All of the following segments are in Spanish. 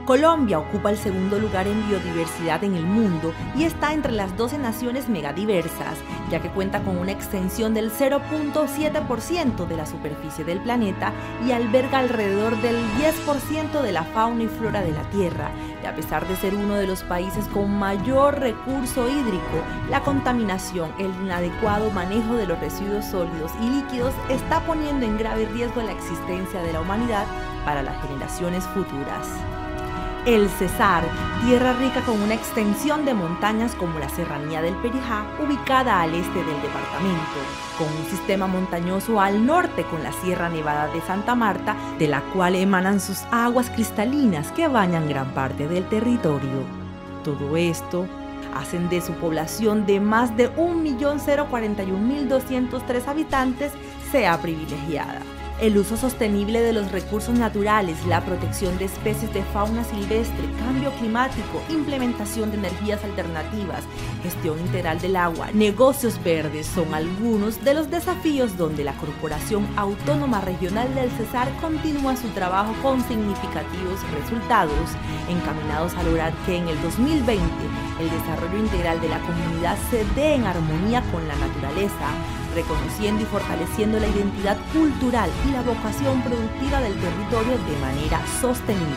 Colombia ocupa el segundo lugar en biodiversidad en el mundo y está entre las 12 naciones megadiversas, ya que cuenta con una extensión del 0.7% de la superficie del planeta y alberga alrededor del 10% de la fauna y flora de la Tierra. Y a pesar de ser uno de los países con mayor recurso hídrico, la contaminación, el inadecuado manejo de los residuos sólidos y líquidos está poniendo en grave riesgo la existencia de la humanidad para las generaciones futuras. El Cesar, tierra rica con una extensión de montañas como la Serranía del Perijá, ubicada al este del departamento, con un sistema montañoso al norte con la Sierra Nevada de Santa Marta, de la cual emanan sus aguas cristalinas que bañan gran parte del territorio. Todo esto hacen de su población de más de 1.041.203 habitantes sea privilegiada. El uso sostenible de los recursos naturales, la protección de especies de fauna silvestre, cambio climático, implementación de energías alternativas, gestión integral del agua, negocios verdes son algunos de los desafíos donde la Corporación Autónoma Regional del Cesar continúa su trabajo con significativos resultados, encaminados a lograr que en el 2020 el desarrollo integral de la comunidad se dé en armonía con la naturaleza, reconociendo y fortaleciendo la identidad cultural y la vocación productiva del territorio de manera sostenible.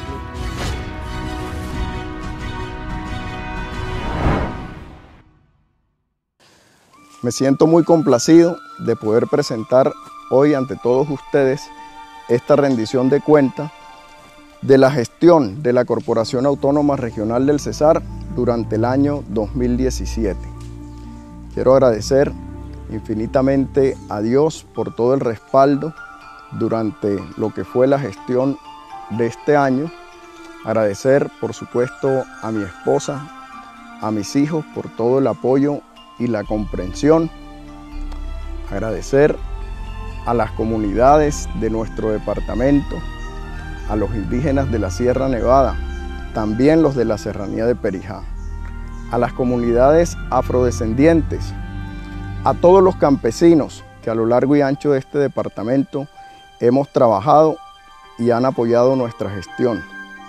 Me siento muy complacido de poder presentar hoy ante todos ustedes esta rendición de cuentas de la gestión de la Corporación Autónoma Regional del Cesar durante el año 2017. Quiero agradecer infinitamente a Dios por todo el respaldo durante lo que fue la gestión de este año. Agradecer, por supuesto, a mi esposa, a mis hijos por todo el apoyo y la comprensión. Agradecer a las comunidades de nuestro departamento, a los indígenas de la Sierra Nevada, también los de la Serranía de Perijá, a las comunidades afrodescendientes, a todos los campesinos que a lo largo y ancho de este departamento hemos trabajado y han apoyado nuestra gestión,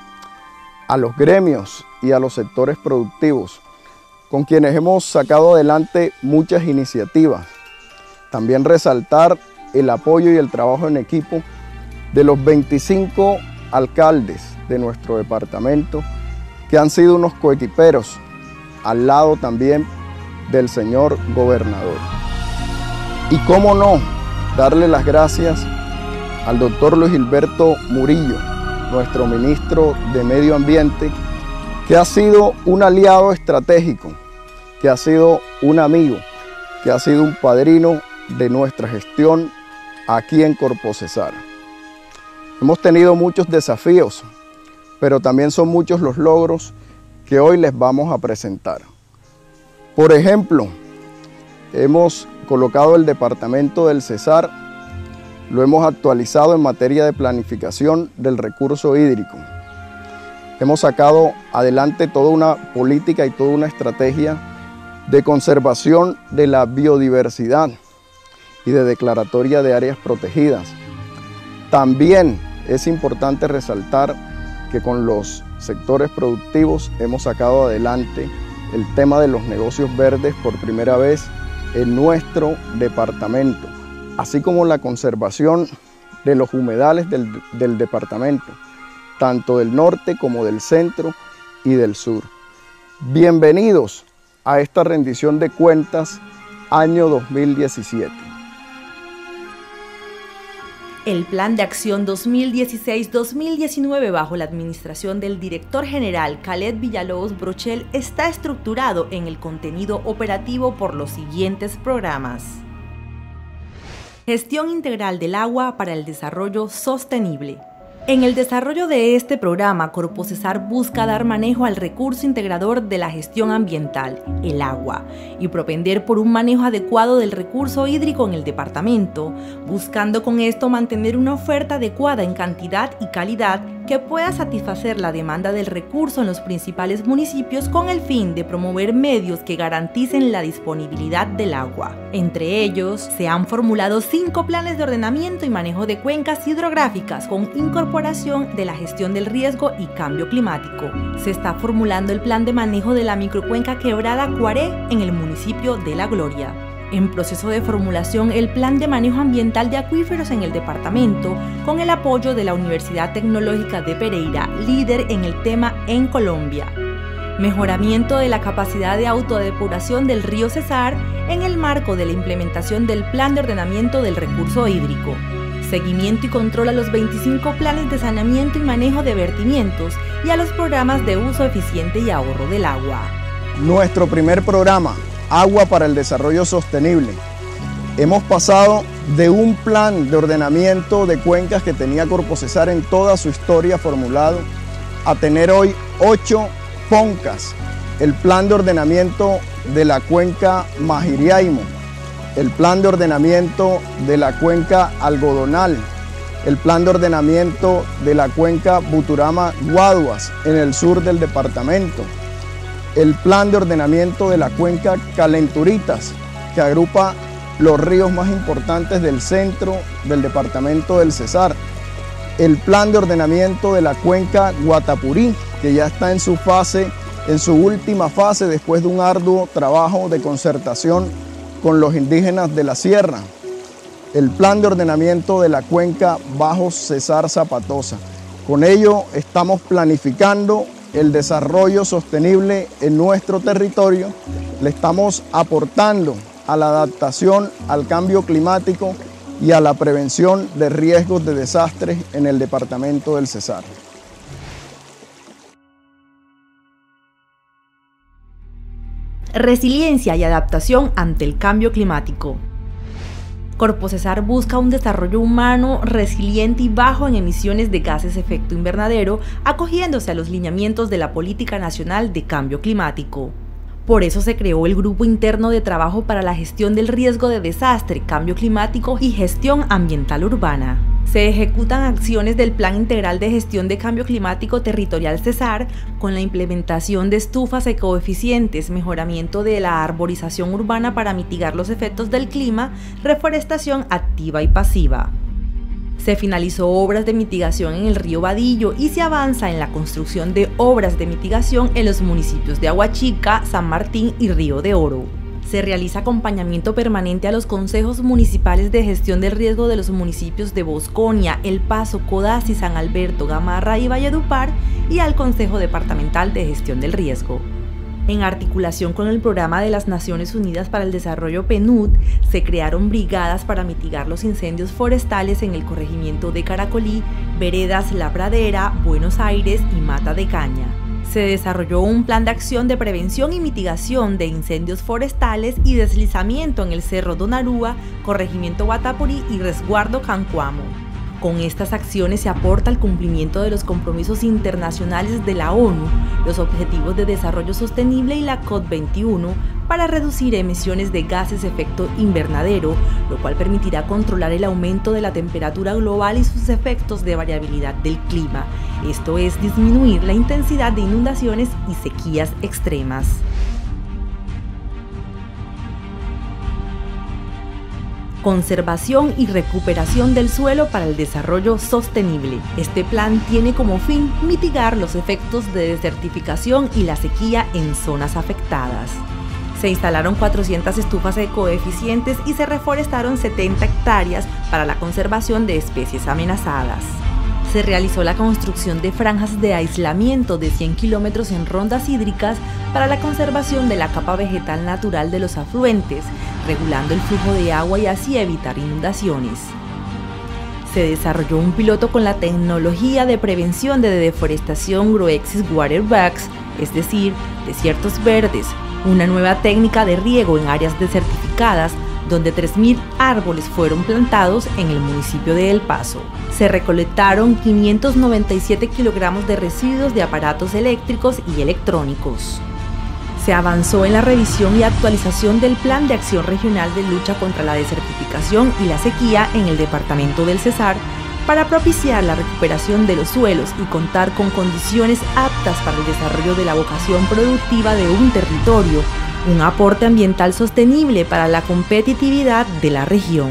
a los gremios y a los sectores productivos con quienes hemos sacado adelante muchas iniciativas. También resaltar el apoyo y el trabajo en equipo de los 25 alcaldes de nuestro departamento que han sido unos coequiperos, al lado también del señor gobernador. Y cómo no, darle las gracias al doctor Luis Gilberto Murillo, nuestro ministro de Medio Ambiente, que ha sido un aliado estratégico, que ha sido un amigo, que ha sido un padrino de nuestra gestión aquí en Corpocesar. Hemos tenido muchos desafíos, pero también son muchos los logros que hoy les vamos a presentar. Por ejemplo, hemos colocado el departamento del Cesar, lo hemos actualizado en materia de planificación del recurso hídrico. Hemos sacado adelante toda una política y toda una estrategia de conservación de la biodiversidad y de declaratoria de áreas protegidas. También es importante resaltar que con los sectores productivos hemos sacado adelante el tema de los negocios verdes por primera vez en nuestro departamento, así como la conservación de los humedales del departamento, tanto del norte como del centro y del sur. Bienvenidos a esta rendición de cuentas año 2017. El Plan de Acción 2016-2019 bajo la administración del director general Khaled Villalobos Brochel está estructurado en el contenido operativo por los siguientes programas. Gestión integral del agua para el desarrollo sostenible. En el desarrollo de este programa, Corpocesar busca dar manejo al recurso integrador de la gestión ambiental, el agua, y propender por un manejo adecuado del recurso hídrico en el departamento, buscando con esto mantener una oferta adecuada en cantidad y calidad que pueda satisfacer la demanda del recurso en los principales municipios con el fin de promover medios que garanticen la disponibilidad del agua. Entre ellos, se han formulado 5 planes de ordenamiento y manejo de cuencas hidrográficas con incorporación de la gestión del riesgo y cambio climático. Se está formulando el plan de manejo de la microcuenca Quebrada Cuaré en el municipio de La Gloria. En proceso de formulación el plan de manejo ambiental de acuíferos en el departamento, con el apoyo de la Universidad Tecnológica de Pereira, líder en el tema en Colombia. Mejoramiento de la capacidad de autodepuración del río Cesar en el marco de la implementación del plan de ordenamiento del recurso hídrico. Seguimiento y control a los 25 planes de saneamiento y manejo de vertimientos y a los programas de uso eficiente y ahorro del agua. Nuestro primer programa, Agua para el Desarrollo Sostenible. Hemos pasado de un plan de ordenamiento de cuencas que tenía Corpocesar en toda su historia formulado a tener hoy 8 PONCAS, el plan de ordenamiento de la cuenca Majiriaimo, el plan de ordenamiento de la cuenca Algodonal, el plan de ordenamiento de la cuenca Buturama-Guaduas en el sur del departamento, el plan de ordenamiento de la cuenca Calenturitas, que agrupa los ríos más importantes del centro del departamento del Cesar, el plan de ordenamiento de la cuenca Guatapurí, que ya está en su última fase después de un arduo trabajo de concertación con los indígenas de la sierra, el plan de ordenamiento de la cuenca Bajo Cesar Zapatosa. Con ello estamos planificando el desarrollo sostenible en nuestro territorio, le estamos aportando a la adaptación al cambio climático y a la prevención de riesgos de desastres en el departamento del Cesar. Resiliencia y adaptación ante el cambio climático. Corpocesar busca un desarrollo humano resiliente y bajo en emisiones de gases de efecto invernadero, acogiéndose a los lineamientos de la Política Nacional de Cambio Climático. Por eso se creó el Grupo Interno de Trabajo para la Gestión del Riesgo de Desastre, Cambio Climático y Gestión Ambiental Urbana. Se ejecutan acciones del Plan Integral de Gestión de Cambio Climático Territorial Cesar con la implementación de estufas ecoeficientes, mejoramiento de la arborización urbana para mitigar los efectos del clima, reforestación activa y pasiva. Se finalizó obras de mitigación en el río Badillo y se avanza en la construcción de obras de mitigación en los municipios de Aguachica, San Martín y Río de Oro. Se realiza acompañamiento permanente a los consejos municipales de gestión del riesgo de los municipios de Bosconia, El Paso, Codazzi, San Alberto, Gamarra y Valledupar y al Consejo Departamental de Gestión del Riesgo. En articulación con el Programa de las Naciones Unidas para el Desarrollo PNUD, se crearon brigadas para mitigar los incendios forestales en el corregimiento de Caracolí, Veredas La Pradera, Buenos Aires y Mata de Caña. Se desarrolló un plan de acción de prevención y mitigación de incendios forestales y deslizamiento en el Cerro Donarúa, corregimiento Guatapurí y resguardo Cancuamo. Con estas acciones se aporta al cumplimiento de los compromisos internacionales de la ONU, los Objetivos de Desarrollo Sostenible y la COP21 para reducir emisiones de gases de efecto invernadero, lo cual permitirá controlar el aumento de la temperatura global y sus efectos de variabilidad del clima, esto es, disminuir la intensidad de inundaciones y sequías extremas. Conservación y recuperación del suelo para el desarrollo sostenible. Este plan tiene como fin mitigar los efectos de desertificación y la sequía en zonas afectadas. Se instalaron 400 estufas ecoeficientes y se reforestaron 70 hectáreas para la conservación de especies amenazadas. Se realizó la construcción de franjas de aislamiento de 100 kilómetros en rondas hídricas para la conservación de la capa vegetal natural de los afluentes, regulando el flujo de agua y así evitar inundaciones. Se desarrolló un piloto con la tecnología de prevención de deforestación Groexis Waterbags, es decir, desiertos verdes, una nueva técnica de riego en áreas desertificadas, donde 3.000 árboles fueron plantados en el municipio de El Paso. Se recolectaron 597 kilogramos de residuos de aparatos eléctricos y electrónicos. Se avanzó en la revisión y actualización del Plan de Acción Regional de Lucha contra la Desertificación y la Sequía en el departamento del Cesar, para propiciar la recuperación de los suelos y contar con condiciones aptas para el desarrollo de la vocación productiva de un territorio, un aporte ambiental sostenible para la competitividad de la región.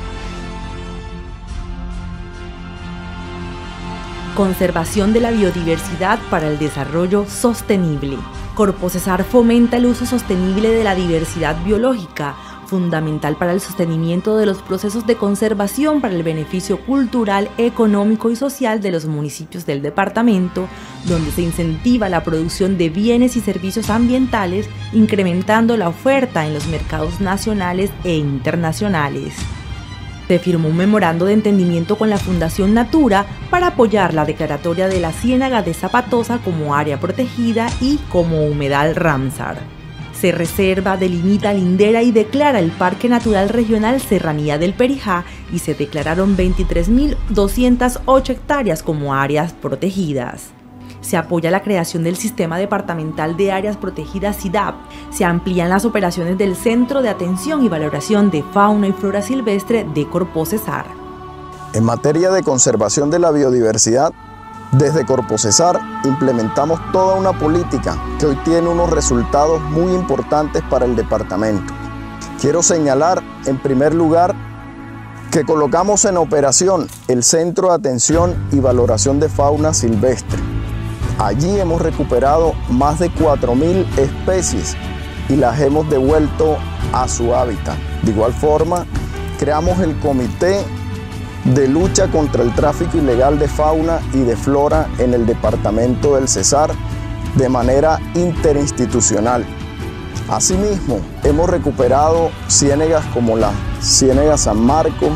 Conservación de la biodiversidad para el desarrollo sostenible. Corpocesar fomenta el uso sostenible de la diversidad biológica, fundamental para el sostenimiento de los procesos de conservación para el beneficio cultural, económico y social de los municipios del departamento, donde se incentiva la producción de bienes y servicios ambientales, incrementando la oferta en los mercados nacionales e internacionales. Se firmó un memorando de entendimiento con la Fundación Natura para apoyar la declaratoria de la Ciénaga de Zapatosa como área protegida y como humedal Ramsar. Se reserva, delimita, lindera y declara el Parque Natural Regional Serranía del Perijá y se declararon 23.208 hectáreas como áreas protegidas. Se apoya la creación del Sistema Departamental de Áreas Protegidas SIDAP, se amplían las operaciones del Centro de Atención y Valoración de Fauna y Flora Silvestre de Corpocesar. En materia de conservación de la biodiversidad, desde Corpocesar implementamos toda una política que hoy tiene unos resultados muy importantes para el departamento. Quiero señalar, en primer lugar, que colocamos en operación el Centro de Atención y Valoración de Fauna Silvestre. Allí hemos recuperado más de 4.000 especies y las hemos devuelto a su hábitat. De igual forma, creamos el Comité de Lucha contra el Tráfico Ilegal de Fauna y de Flora en el departamento del Cesar de manera interinstitucional. Asimismo, hemos recuperado ciénegas como la Ciénega San Marcos,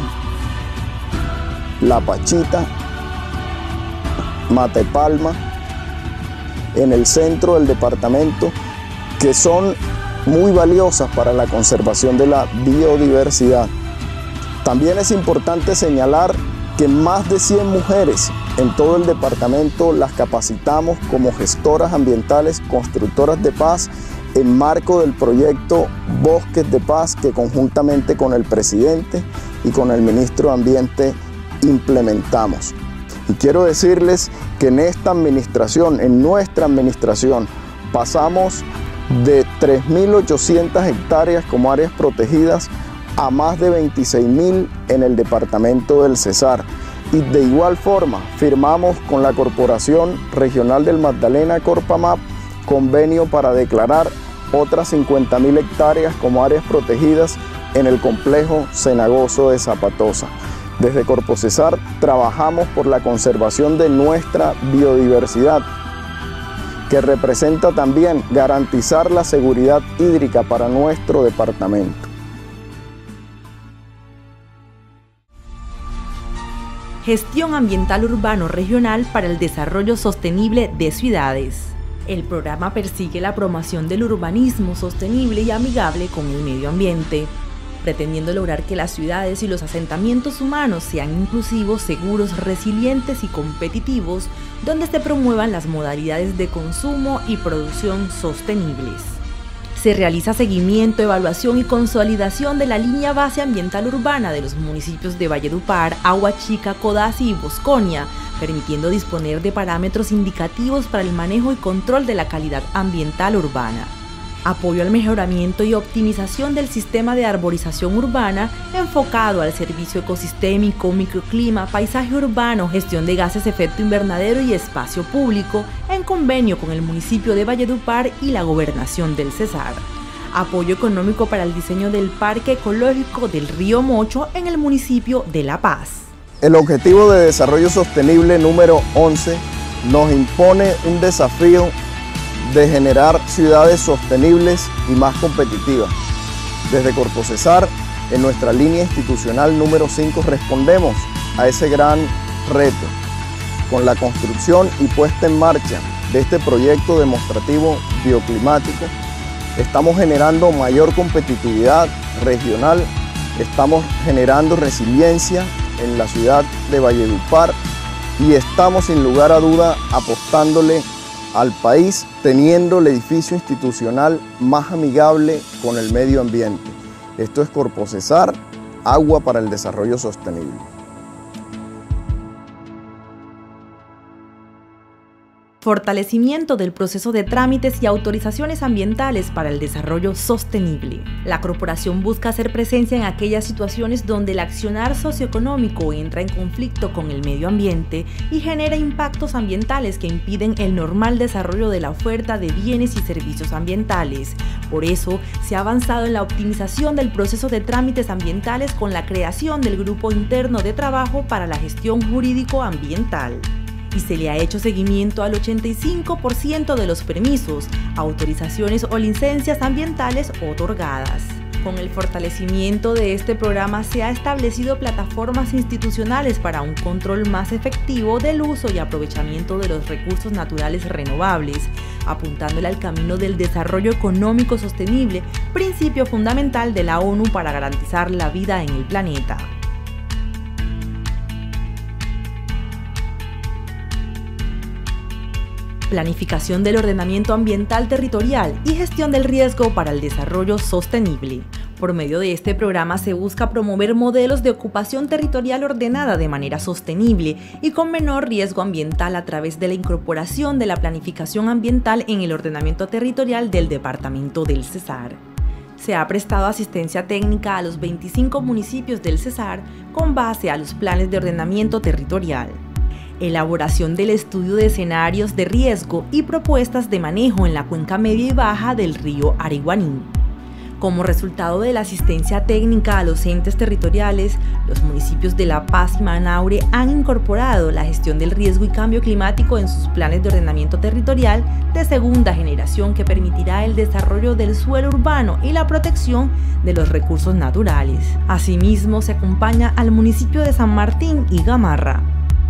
La Pachita, Matepalma, en el centro del departamento, que son muy valiosas para la conservación de la biodiversidad. También es importante señalar que más de 100 mujeres en todo el departamento las capacitamos como gestoras ambientales, constructoras de paz, en marco del proyecto Bosques de Paz que conjuntamente con el presidente y con el ministro de Ambiente implementamos. Y quiero decirles que en esta administración, en nuestra administración, pasamos de 3.800 hectáreas como áreas protegidas a más de 26.000 en el departamento del Cesar. Y de igual forma firmamos con la Corporación Regional del Magdalena, Corpamap, convenio para declarar otras 50.000 hectáreas como áreas protegidas en el complejo cenagoso de Zapatosa. Desde Corpocesar trabajamos por la conservación de nuestra biodiversidad, que representa también garantizar la seguridad hídrica para nuestro departamento. Gestión ambiental urbano regional para el desarrollo sostenible de ciudades. El programa persigue la promoción del urbanismo sostenible y amigable con el medio ambiente, pretendiendo lograr que las ciudades y los asentamientos humanos sean inclusivos, seguros, resilientes y competitivos, donde se promuevan las modalidades de consumo y producción sostenibles. Se realiza seguimiento, evaluación y consolidación de la línea base ambiental urbana de los municipios de Valledupar, Aguachica, Codazzi y Bosconia, permitiendo disponer de parámetros indicativos para el manejo y control de la calidad ambiental urbana. Apoyo al mejoramiento y optimización del sistema de arborización urbana enfocado al servicio ecosistémico, microclima, paisaje urbano, gestión de gases de efecto invernadero y espacio público, en convenio con el municipio de Valledupar y la Gobernación del Cesar. Apoyo económico para el diseño del Parque Ecológico del Río Mocho en el municipio de La Paz. El Objetivo de Desarrollo Sostenible número 11 nos impone un desafío de generar ciudades sostenibles y más competitivas. Desde Corpocesar, en nuestra línea institucional número 5, respondemos a ese gran reto. Con la construcción y puesta en marcha de este proyecto demostrativo bioclimático, estamos generando mayor competitividad regional, estamos generando resiliencia en la ciudad de Valledupar y estamos sin lugar a duda apostándole al país teniendo el edificio institucional más amigable con el medio ambiente. Esto es Corpocesar, agua para el desarrollo sostenible. Fortalecimiento del proceso de trámites y autorizaciones ambientales para el desarrollo sostenible. La corporación busca hacer presencia en aquellas situaciones donde el accionar socioeconómico entra en conflicto con el medio ambiente y genera impactos ambientales que impiden el normal desarrollo de la oferta de bienes y servicios ambientales. Por eso, se ha avanzado en la optimización del proceso de trámites ambientales con la creación del Grupo Interno de Trabajo para la Gestión Jurídico-Ambiental. Y se le ha hecho seguimiento al 85% de los permisos, autorizaciones o licencias ambientales otorgadas. Con el fortalecimiento de este programa se ha establecido plataformas institucionales para un control más efectivo del uso y aprovechamiento de los recursos naturales renovables, apuntándole al camino del desarrollo económico sostenible, principio fundamental de la ONU para garantizar la vida en el planeta. Planificación del ordenamiento ambiental territorial y gestión del riesgo para el desarrollo sostenible. Por medio de este programa se busca promover modelos de ocupación territorial ordenada de manera sostenible y con menor riesgo ambiental a través de la incorporación de la planificación ambiental en el ordenamiento territorial del departamento del Cesar. Se ha prestado asistencia técnica a los 25 municipios del Cesar con base a los planes de ordenamiento territorial. Elaboración del estudio de escenarios de riesgo y propuestas de manejo en la cuenca media y baja del río Ariguaní. Como resultado de la asistencia técnica a los entes territoriales, los municipios de La Paz y Manaure han incorporado la gestión del riesgo y cambio climático en sus planes de ordenamiento territorial de segunda generación que permitirá el desarrollo del suelo urbano y la protección de los recursos naturales. Asimismo, se acompaña al municipio de San Martín y Gamarra.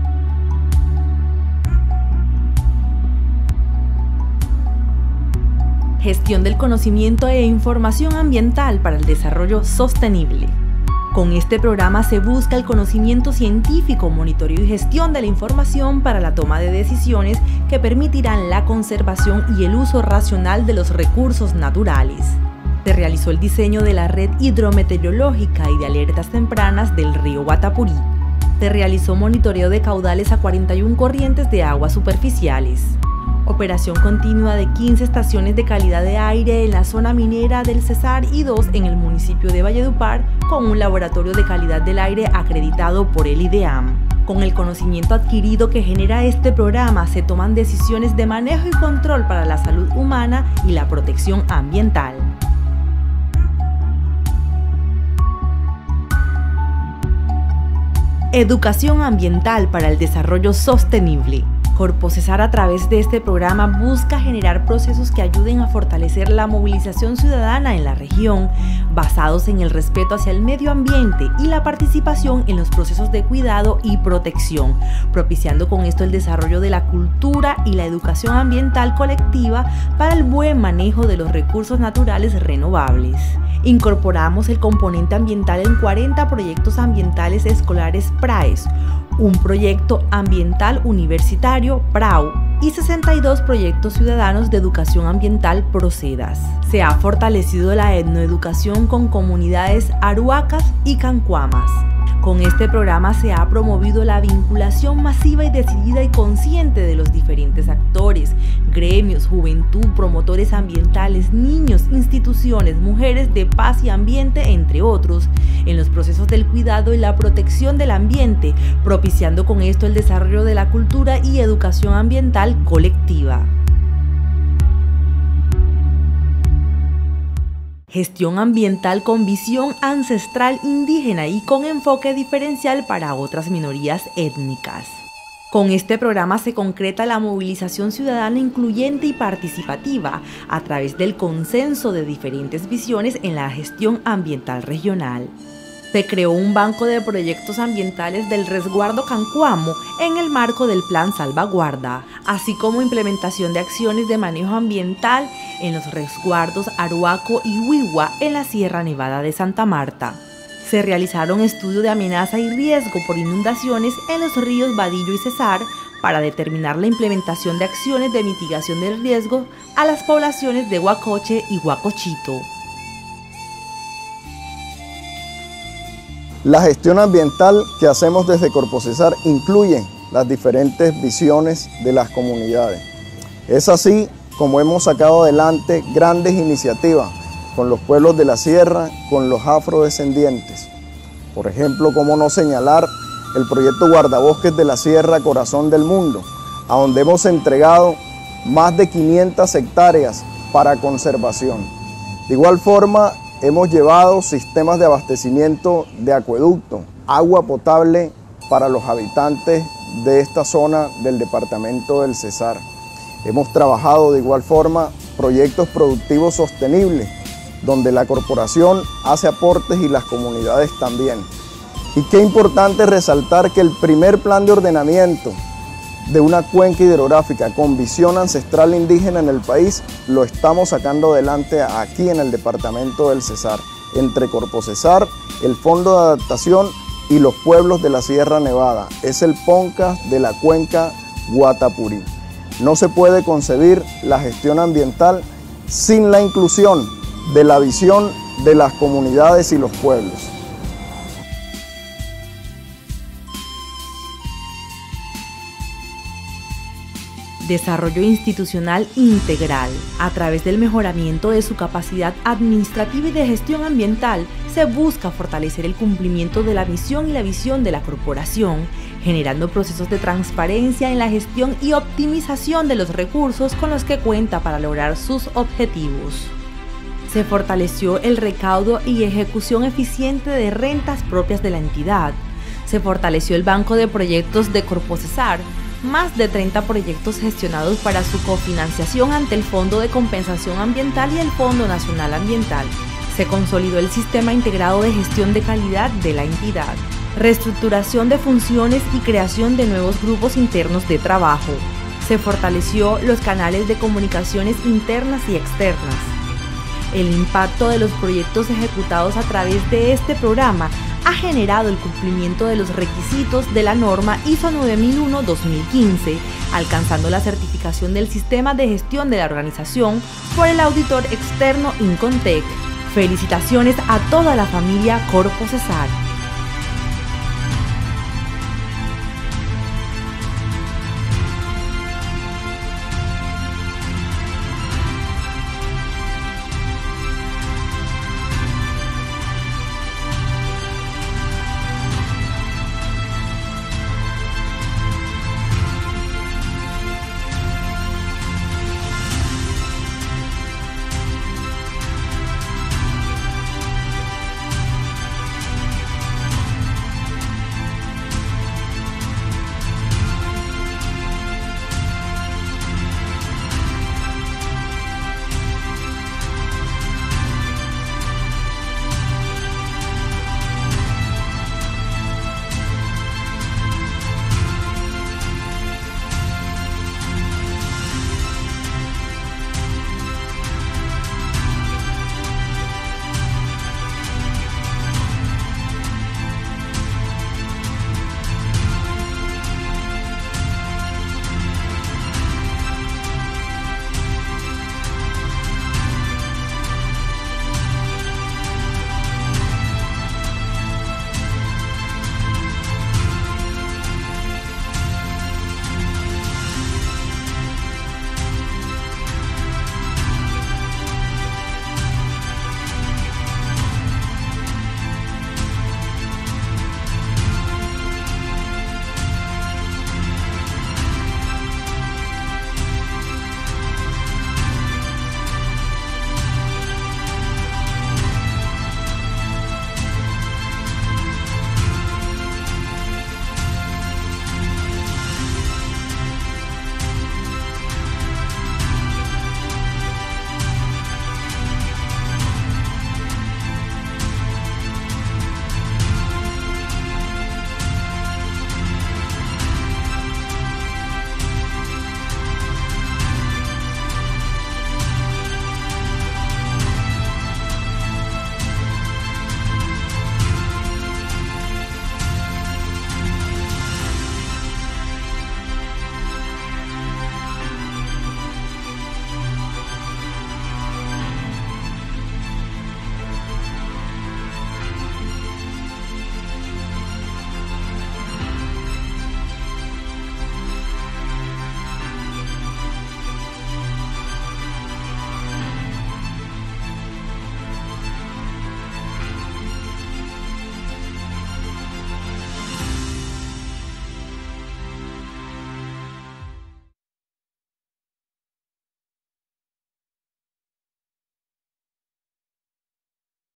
Gestión del conocimiento e información ambiental para el desarrollo sostenible. Con este programa se busca el conocimiento científico, monitoreo y gestión de la información para la toma de decisiones que permitirán la conservación y el uso racional de los recursos naturales. Se realizó el diseño de la red hidrometeorológica y de alertas tempranas del río Guatapurí. Se realizó monitoreo de caudales a 41 corrientes de aguas superficiales. Operación continua de 15 estaciones de calidad de aire en la zona minera del Cesar y 2 en el municipio de Valledupar, con un laboratorio de calidad del aire acreditado por el IDEAM. Con el conocimiento adquirido que genera este programa, se toman decisiones de manejo y control para la salud humana y la protección ambiental. Educación ambiental para el desarrollo sostenible. Corpo Cesar, a través de este programa, busca generar procesos que ayuden a fortalecer la movilización ciudadana en la región, basados en el respeto hacia el medio ambiente y la participación en los procesos de cuidado y protección, propiciando con esto el desarrollo de la cultura y la educación ambiental colectiva para el buen manejo de los recursos naturales renovables. Incorporamos el componente ambiental en 40 proyectos ambientales escolares PRAES, un proyecto ambiental universitario PRAU y 62 proyectos ciudadanos de educación ambiental PROCEDAS. Se ha fortalecido la etnoeducación con comunidades aruacas y cancuamas. Con este programa se ha promovido la vinculación masiva y decidida y consciente de los diferentes actores, gremios, juventud, promotores ambientales, niños, instituciones, mujeres de paz y ambiente, entre otros, en los procesos del cuidado y la protección del ambiente, propiciando con esto el desarrollo de la cultura y educación ambiental colectiva. Gestión ambiental con visión ancestral indígena y con enfoque diferencial para otras minorías étnicas. Con este programa se concreta la movilización ciudadana incluyente y participativa a través del consenso de diferentes visiones en la gestión ambiental regional. Se creó un banco de proyectos ambientales del resguardo Cancuamo en el marco del Plan Salvaguarda, así como implementación de acciones de manejo ambiental en los resguardos Aruaco y Huigua en la Sierra Nevada de Santa Marta. Se realizaron estudios de amenaza y riesgo por inundaciones en los ríos Badillo y Cesar para determinar la implementación de acciones de mitigación del riesgo a las poblaciones de Huacoche y Huacochito. La gestión ambiental que hacemos desde Corpo Cesar incluye las diferentes visiones de las comunidades. Es así como hemos sacado adelante grandes iniciativas con los pueblos de la sierra, con los afrodescendientes. Por ejemplo, cómo no señalar el proyecto Guardabosques de la Sierra Corazón del Mundo, a donde hemos entregado más de 500 hectáreas para conservación. De igual forma, hemos llevado sistemas de abastecimiento de acueducto, agua potable para los habitantes de esta zona del departamento del Cesar. Hemos trabajado de igual forma proyectos productivos sostenibles, donde la corporación hace aportes y las comunidades también. Y qué importante resaltar que el primer plan de ordenamiento de una cuenca hidrográfica con visión ancestral indígena en el país lo estamos sacando adelante aquí en el departamento del Cesar, entre Corpocesar, el Fondo de Adaptación y los pueblos de la Sierra Nevada. Es el PONCAS de la cuenca Guatapurí. No se puede concebir la gestión ambiental sin la inclusión de la visión de las comunidades y los pueblos. Desarrollo institucional integral. A través del mejoramiento de su capacidad administrativa y de gestión ambiental, se busca fortalecer el cumplimiento de la misión y la visión de la corporación, generando procesos de transparencia en la gestión y optimización de los recursos con los que cuenta para lograr sus objetivos. Se fortaleció el recaudo y ejecución eficiente de rentas propias de la entidad. Se fortaleció el banco de proyectos de Corpocesar, más de 30 proyectos gestionados para su cofinanciación ante el Fondo de Compensación Ambiental y el Fondo Nacional Ambiental. Se consolidó el sistema integrado de gestión de calidad de la entidad. Reestructuración de funciones y creación de nuevos grupos internos de trabajo. Se fortaleció los canales de comunicaciones internas y externas. El impacto de los proyectos ejecutados a través de este programa ha generado el cumplimiento de los requisitos de la norma ISO 9001-2015, alcanzando la certificación del sistema de gestión de la organización por el auditor externo Incontec. Felicitaciones a toda la familia Corpocesar.